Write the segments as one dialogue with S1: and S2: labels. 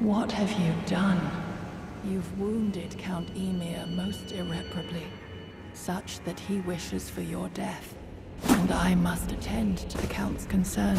S1: What have you done? You've wounded Count Emir most irreparably, such that he wishes for your death, and I must attend to the Count's concerns.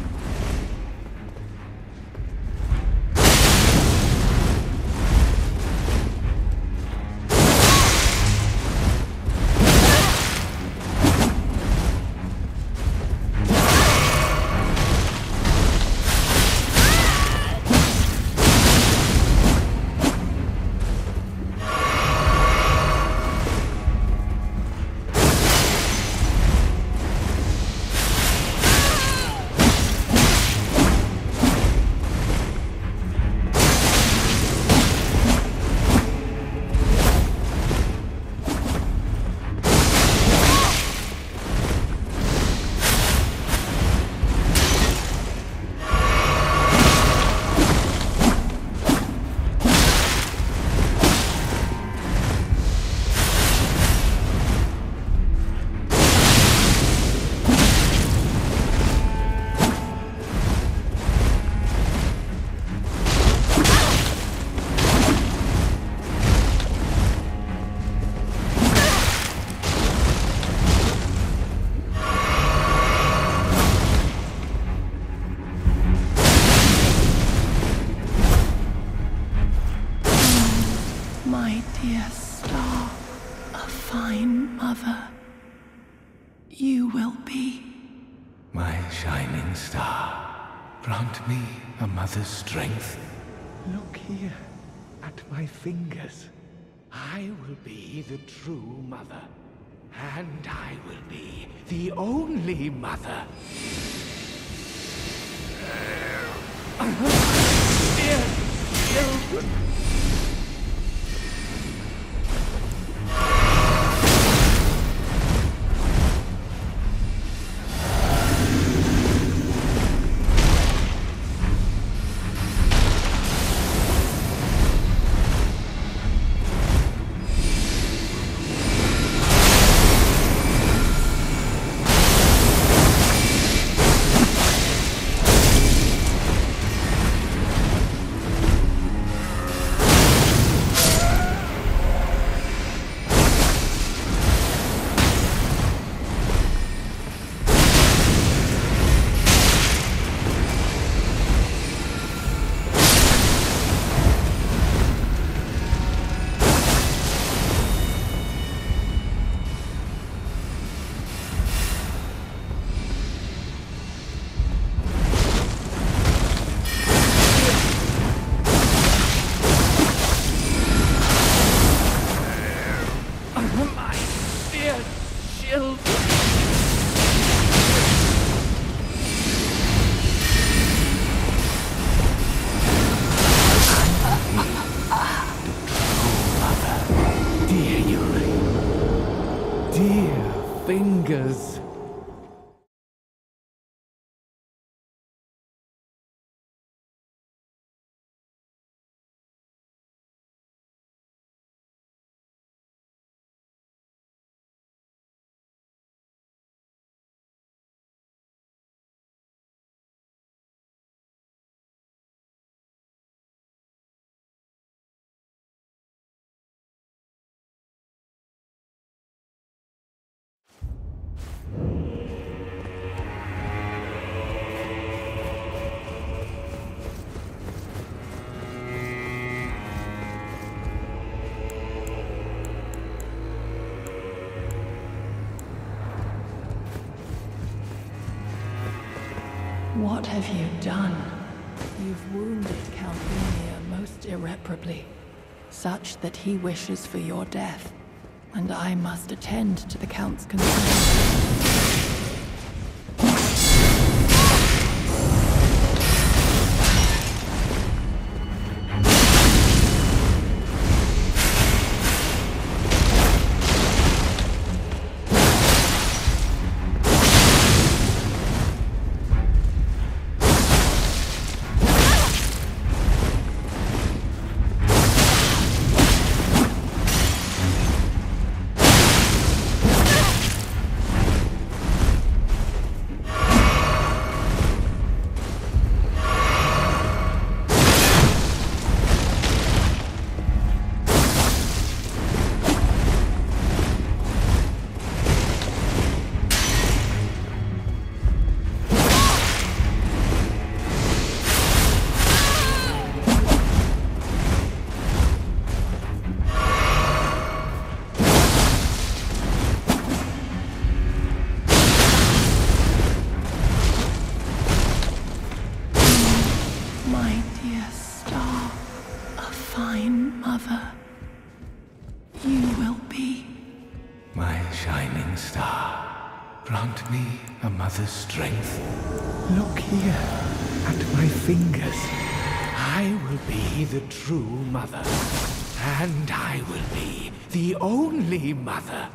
S1: My dear star, a fine mother, you will be.
S2: My shining star, grant me a mother's strength. Look here, at my fingers. I will be the true mother. And I will be the only mother. Dear children. Fingers.
S1: What have you done? You've wounded Count Emir most irreparably, such that he wishes for your death, and I must attend to the Count's concerns. fine mother you will be.
S2: My shining star, grant me a mother's strength. Look here at my fingers. I will be the true mother, and I will be the only mother.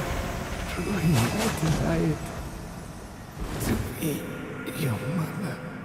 S2: Truly, I desired to be your mother.